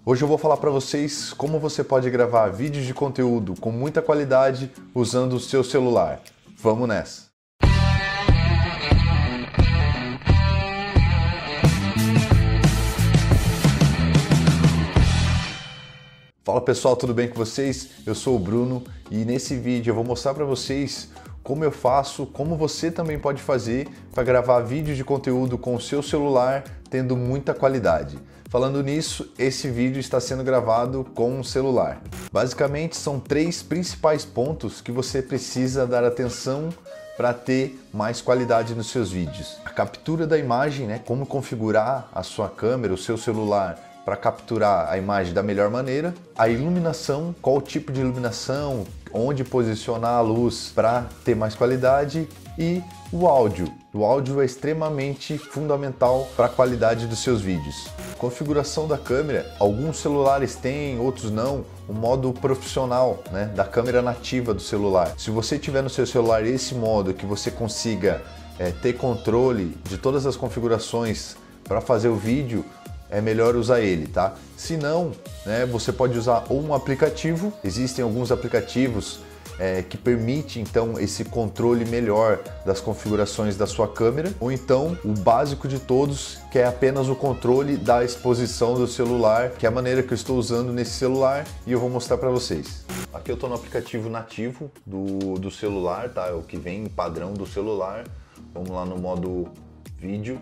Hoje eu vou falar para vocês como você pode gravar vídeos de conteúdo com muita qualidade usando o seu celular. Vamos nessa! Fala pessoal, tudo bem com vocês? Eu sou o Bruno e nesse vídeo eu vou mostrar para vocês como eu faço, como você também pode fazer para gravar vídeos de conteúdo com o seu celular tendo muita qualidade. Falando nisso, esse vídeo está sendo gravado com um celular. Basicamente são 3 principais pontos que você precisa dar atenção para ter mais qualidade nos seus vídeos. A captura da imagem, como configurar a sua câmera, o seu celular para capturar a imagem da melhor maneira. A iluminação, qual tipo de iluminação, onde posicionar a luz para ter mais qualidade. E o áudio. O áudio é extremamente fundamental para a qualidade dos seus vídeos. Configuração da câmera, alguns celulares têm, outros não, o modo profissional, da câmera nativa do celular. Se você tiver no seu celular esse modo que você consiga ter controle de todas as configurações para fazer o vídeo, é melhor usar ele, tá? Se não, você pode usar ou um aplicativo. Existem alguns aplicativos que permitem então esse controle melhor das configurações da sua câmera, ou então o básico de todos, que é apenas o controle da exposição do celular, que é a maneira que eu estou usando nesse celular e eu vou mostrar para vocês. Aqui eu estou no aplicativo nativo do celular, tá? É o que vem padrão do celular. Vamos lá no modo vídeo.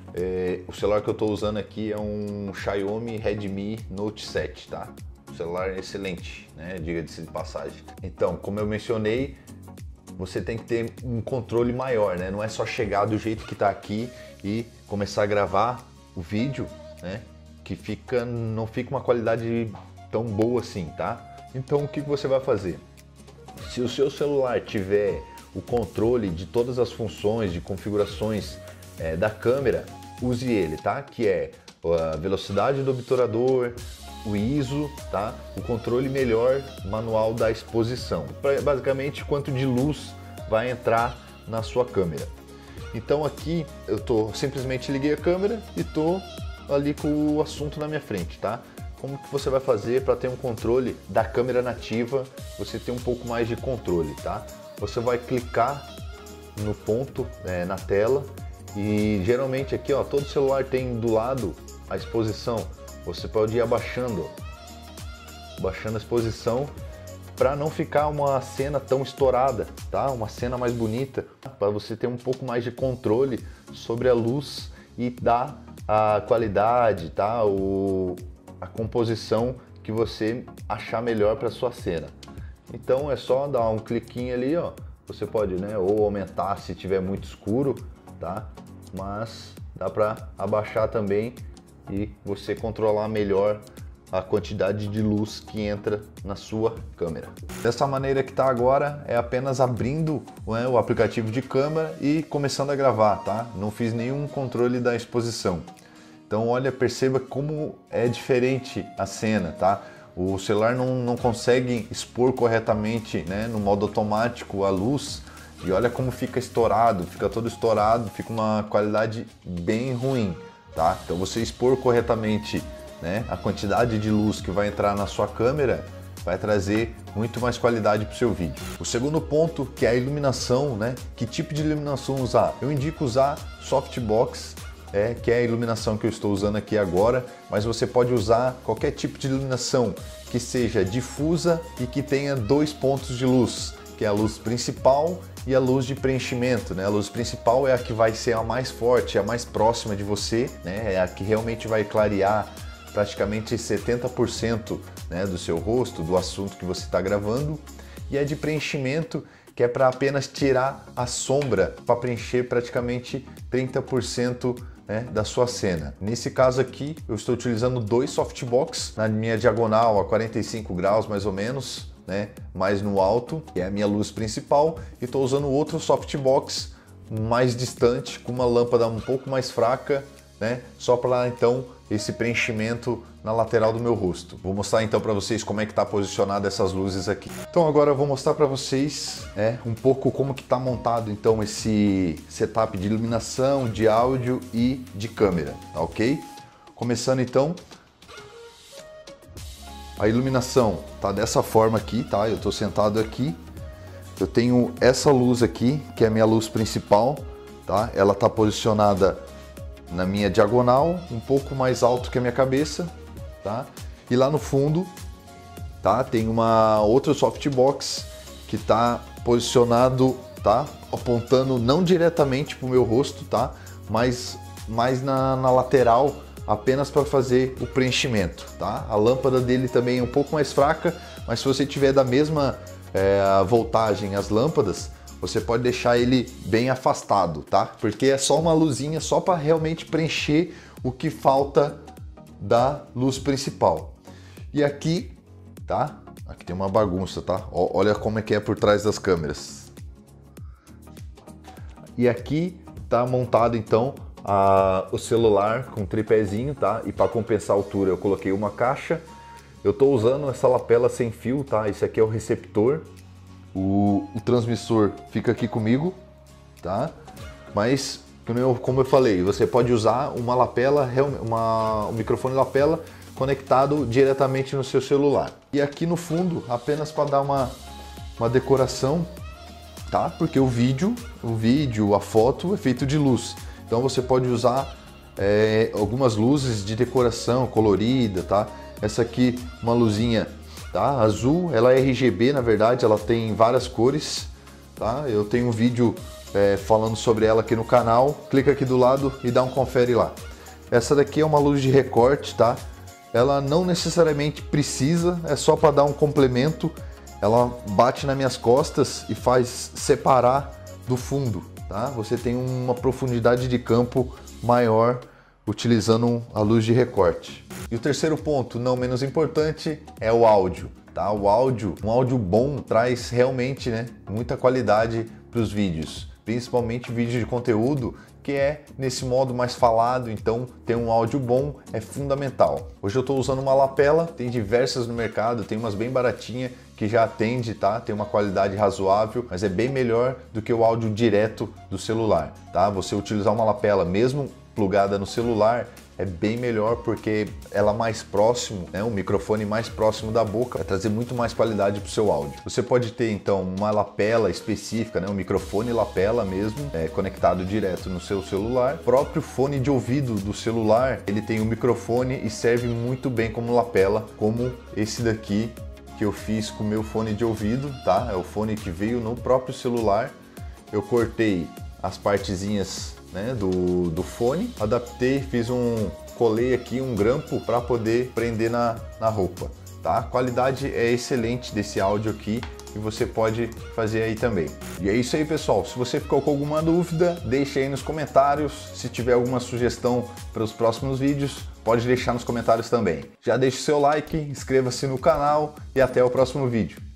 O celular que eu estou usando aqui é um Xiaomi Redmi Note 7, tá? O celular é excelente, diga-se de passagem. Então, como eu mencionei, você tem que ter um controle maior, Não é só chegar do jeito que está aqui e começar a gravar o vídeo, que não fica uma qualidade tão boa assim, tá? Então, o que você vai fazer? Se o seu celular tiver o controle de todas as funções, de configurações da câmera, use ele, tá? Que é a velocidade do obturador, o ISO, tá? O controle melhor manual da exposição. Basicamente, quanto de luz vai entrar na sua câmera. Então aqui eu simplesmente liguei a câmera e tô ali com o assunto na minha frente, tá? Como que você vai fazer para ter um controle da câmera nativa, você ter um pouco mais de controle, tá? Você vai clicar no ponto na tela. E geralmente aqui, todo celular tem do lado a exposição. Você pode ir abaixando a exposição para não ficar uma cena tão estourada, tá? Uma cena mais bonita, para você ter um pouco mais de controle sobre a luz e dar a qualidade, tá? A composição que você achar melhor para sua cena. Então é só dar um cliquinho ali, Você pode, ou aumentar se tiver muito escuro, tá? Mas dá para abaixar também e você controlar melhor a quantidade de luz que entra na sua câmera. Dessa maneira que está agora, é apenas abrindo o aplicativo de câmera e começando a gravar, tá? Não fiz nenhum controle da exposição. Então olha, perceba como é diferente a cena, tá? O celular não consegue expor corretamente, no modo automático a luz. E olha como fica estourado, fica todo estourado, fica uma qualidade bem ruim, tá? Então você expor corretamente, a quantidade de luz que vai entrar na sua câmera vai trazer muito mais qualidade para o seu vídeo. O segundo ponto, que é a iluminação, Que tipo de iluminação usar? Eu indico usar softbox, que é a iluminação que eu estou usando aqui agora, mas você pode usar qualquer tipo de iluminação que seja difusa e que tenha 2 pontos de luz, que é a luz principal e a luz de preenchimento, A luz principal é a que vai ser a mais forte, a mais próxima de você, É a que realmente vai clarear praticamente 70%, do seu rosto, do assunto que você está gravando. E a de preenchimento, que é para apenas tirar a sombra, para preencher praticamente 30% da sua cena. Nesse caso aqui, eu estou utilizando 2 softbox na minha diagonal a 45 graus mais ou menos, mais no alto, que é a minha luz principal, e estou usando outro softbox mais distante, com uma lâmpada um pouco mais fraca, só para então esse preenchimento na lateral do meu rosto. Vou mostrar então para vocês como é que está posicionada essas luzes aqui. Então agora eu vou mostrar para vocês um pouco como que está montado então esse setup de iluminação, de áudio e de câmera, tá ok? Começando então, A iluminação tá dessa forma aqui, tá? Eu tô sentado aqui. Eu tenho essa luz aqui, que é a minha luz principal, tá? Ela tá posicionada na minha diagonal, um pouco mais alto que a minha cabeça, tá? E lá no fundo, tá? Tem uma outra softbox que tá posicionado, tá? Apontando não diretamente pro meu rosto, tá? Mas mais na lateral, apenas para fazer o preenchimento, tá? A lâmpada dele também é um pouco mais fraca, mas se você tiver da mesma voltagem as lâmpadas, você pode deixar ele bem afastado, tá? Porque é só uma luzinha, só para realmente preencher o que falta da luz principal. E aqui, tá? Aqui tem uma bagunça, tá? Olha como é que é por trás das câmeras. E aqui tá montado então o celular com tripézinho, tá? E para compensar a altura eu coloquei uma caixa. Eu tô usando essa lapela sem fio, tá? Esse aqui é o receptor. O transmissor fica aqui comigo, tá? Mas, como eu falei, você pode usar uma lapela, um microfone lapela conectado diretamente no seu celular. E aqui no fundo, apenas para dar uma decoração, tá? Porque o vídeo, a foto é feito de luz. Então você pode usar algumas luzes de decoração colorida, tá? Essa aqui, uma luzinha, tá? Azul, ela é RGB, na verdade, ela tem várias cores, tá? Eu tenho um vídeo falando sobre ela aqui no canal, clica aqui do lado e dá um confere lá. Essa daqui é uma luz de recorte, tá? Ela não necessariamente precisa, é só para dar um complemento. Ela bate nas minhas costas e faz separar do fundo, tá? Você tem uma profundidade de campo maior utilizando a luz de recorte. E o terceiro ponto, não menos importante, é o áudio, tá? O áudio, um áudio bom traz realmente, né, muita qualidade para os vídeos, principalmente vídeo de conteúdo que é nesse modo mais falado, então ter um áudio bom é fundamental. Hoje eu estou usando uma lapela, tem diversas no mercado, tem umas bem baratinhas que já atende, tá? Tem uma qualidade razoável, mas é bem melhor do que o áudio direto do celular, tá? Você utilizar uma lapela mesmo plugada no celular é bem melhor porque ela mais próximo, né, um microfone mais próximo da boca, vai trazer muito mais qualidade para o seu áudio. Você pode ter então uma lapela específica, né, um microfone lapela mesmo, conectado direto no seu celular. O próprio fone de ouvido do celular, ele tem um microfone e serve muito bem como lapela, como esse daqui que eu fiz com o meu fone de ouvido, tá? É o fone que veio no próprio celular. Eu cortei as partezinhas, né, do fone, adaptei, colei aqui um grampo para poder prender na roupa, tá? A qualidade é excelente desse áudio aqui e você pode fazer aí também. E é isso aí, pessoal. Se você ficou com alguma dúvida, deixe aí nos comentários. Se tiver alguma sugestão para os próximos vídeos, pode deixar nos comentários também. Já deixe seu like, inscreva-se no canal e até o próximo vídeo.